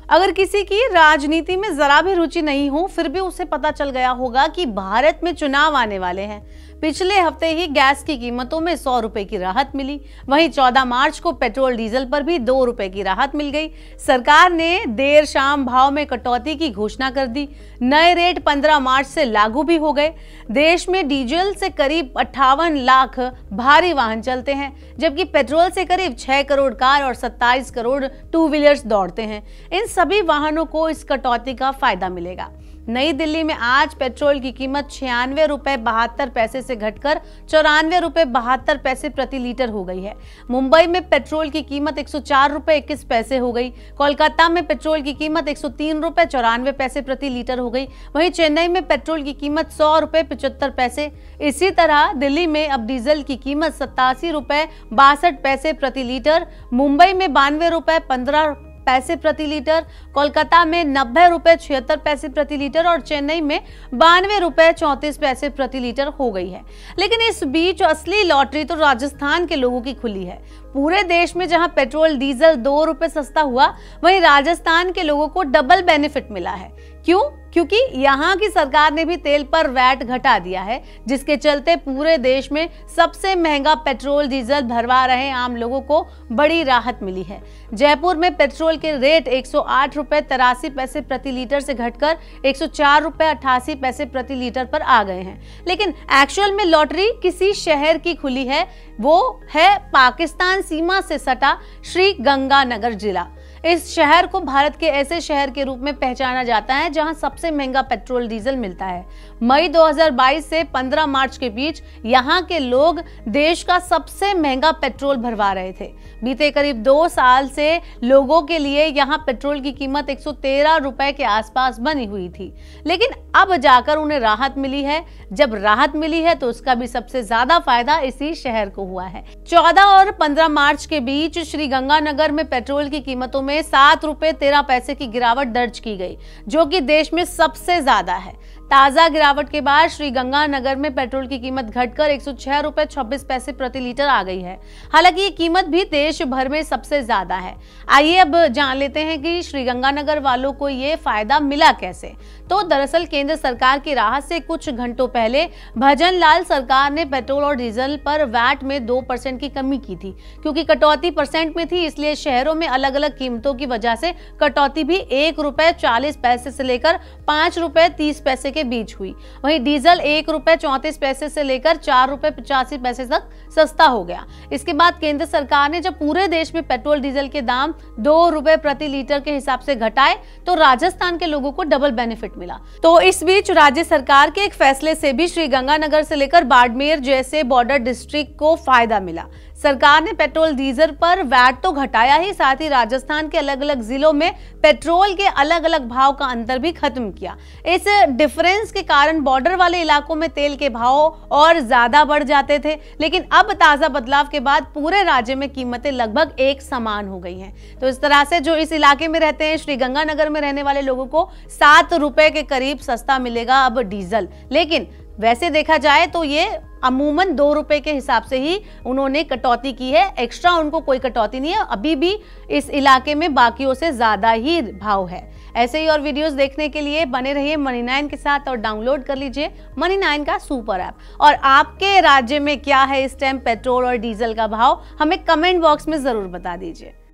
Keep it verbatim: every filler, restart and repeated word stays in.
अगर किसी की राजनीति में जरा भी रुचि नहीं हो, फिर भी उसे पता चल गया होगा कि भारत में चुनाव आने वाले हैं। पिछले हफ्ते ही गैस की कीमतों में सौ रुपए की राहत मिली। वहीं चौदह मार्च को पेट्रोल डीजल पर भी दो रुपए की राहत मिल गई। सरकार ने देर शाम भाव में कटौती की घोषणा कर दी। नए रेट पंद्रह मार्च से लागू भी हो गए। देश में डीजल से करीब अट्ठावन लाख भारी वाहन चलते हैं, जबकि पेट्रोल से करीब छह करोड़ कार और सत्ताईस करोड़ टू व्हीलर्स दौड़ते हैं। इन सभी वाहनों को इस कटौती का फायदा मिलेगा। नई दिल्ली में आज पेट्रोल की कीमत छियानवे रुपए बहत्तर पैसे से घटकर चौरानवे रुपए बहत्तर पैसे प्रति लीटर हो गई है। मुंबई में पेट्रोल की कीमत एक सौ चार रुपए इक्कीस पैसे हो गई। कोलकाता में पेट्रोल की कीमत एक सौ तीन रुपए चौरानवे पैसे प्रति लीटर हो गई। वहीं चेन्नई में पेट्रोल की कीमत सौ रुपए पिचहत्तर पैसे। इसी तरह दिल्ली में अब डीजल की कीमत सत्तासी रुपए बासठ पैसे प्रति लीटर, मुंबई में बानवे रुपए पंद्रह पैसे प्रति लीटर, कोलकाता में नब्बे रुपए छिहत्तर पैसे प्रति लीटर और चेन्नई में बानवे रुपए चौंतीस पैसे प्रति लीटर हो गई है। लेकिन इस बीच असली लॉटरी तो राजस्थान के लोगों की खुली है। पूरे देश में जहां पेट्रोल डीजल दो रुपए सस्ता हुआ, वहीं राजस्थान के लोगों को डबल बेनिफिट मिला है। क्यों? क्योंकि यहाँ की सरकार ने भी तेल पर वैट घटा दिया है, जिसके चलते पूरे देश में सबसे महंगा पेट्रोल डीजल भरवा रहे आम लोगों को बड़ी राहत मिली है। जयपुर में पेट्रोल के रेट एक सौ आठ रुपए तिरासी पैसे प्रति लीटर से घटकर एक सौ चार रुपए अट्ठासी पैसे प्रति लीटर पर आ गए हैं। लेकिन एक्चुअल में लॉटरी किसी शहर की खुली है, वो है पाकिस्तान सीमा से सटा श्री गंगानगर जिला। इस शहर को भारत के ऐसे शहर के रूप में पहचाना जाता है जहां सबसे महंगा पेट्रोल डीजल मिलता है। मई दो हज़ार बाईस से पंद्रह मार्च के बीच यहां के लोग देश का सबसे महंगा पेट्रोल भरवा रहे थे। बीते करीब दो साल से लोगों के लिए यहां पेट्रोल की कीमत एक सौ तेरह रुपए के आसपास बनी हुई थी, लेकिन अब जाकर उन्हें राहत मिली है। जब राहत मिली है तो उसका भी सबसे ज्यादा फायदा इसी शहर को हुआ है। चौदह और पंद्रह मार्च के बीच श्री गंगानगर में पेट्रोल की कीमतों में सात रुपए तेरह पैसे की गिरावट दर्ज की गई, जो कि देश में सबसे ज्यादा है। ताजा गिरावट के बाद श्री गंगानगर में पेट्रोल की कीमत घटकर एक सौ छह रुपए छब्बीस पैसे प्रति लीटर आ गई है। हालांकि ये कीमत भी देश भर में सबसे ज्यादा है। आइए अब जान लेते हैं कि श्री गंगानगर वालों को ये फायदा मिला कैसे। तो दरअसल केंद्र सरकार की राहत से कुछ घंटों पहले भजन लाल सरकार ने पेट्रोल और डीजल पर वैट में दो परसेंट की कमी की थी। क्योंकि कटौती परसेंट में थी, इसलिए शहरों में अलग अलग कीमतों की वजह से कटौती भी एक रुपए चालीस पैसे से लेकर पांच रुपए तीस पैसे के बीच हुई। वहीं डीजल एक रुपए चौंतीस पैसे से लेकर चार रुपए पचासी पैसे तक सस्ता हो गया। इसके बाद केंद्र सरकार ने जब पूरे देश में पेट्रोल डीजल के दाम दो रुपए प्रति लीटर के हिसाब से घटाए, तो राजस्थान के लोगों को डबल बेनिफिट मिला। तो इस बीच राज्य सरकार के एक फैसले से भी श्री गंगानगर से लेकर बाड़मेर जैसे बॉर्डर डिस्ट्रिक्ट को फायदा मिला। सरकार ने पेट्रोल डीजल पर वैट तो घटाया ही, साथ ही राजस्थान के अलग अलग जिलों में पेट्रोल के अलग अलग भाव का अंतर भी खत्म किया। इस डिफरेंस के कारण बॉर्डर वाले इलाकों में तेल के भाव और ज्यादा बढ़ जाते थे, लेकिन अब ताजा बदलाव के बाद पूरे राज्य में कीमतें लगभग एक समान हो गई हैं। तो इस तरह से जो इस इलाके में रहते हैं, श्री गंगानगर में रहने वाले लोगों को सात रुपए के करीब सस्ता मिलेगा अब डीजल। लेकिन वैसे देखा जाए तो ये अमूमन दो रुपए के हिसाब से ही उन्होंने कटौती की है, एक्स्ट्रा उनको कोई कटौती नहीं है। अभी भी इस इलाके में बाकियों से ज्यादा ही भाव है। ऐसे ही और वीडियोस देखने के लिए बने रहिए मनी नाइन के साथ और डाउनलोड कर लीजिए मनी नाइन का सुपर ऐप। और आपके राज्य में क्या है इस टाइम पेट्रोल और डीजल का भाव, हमें कमेंट बॉक्स में जरूर बता दीजिए।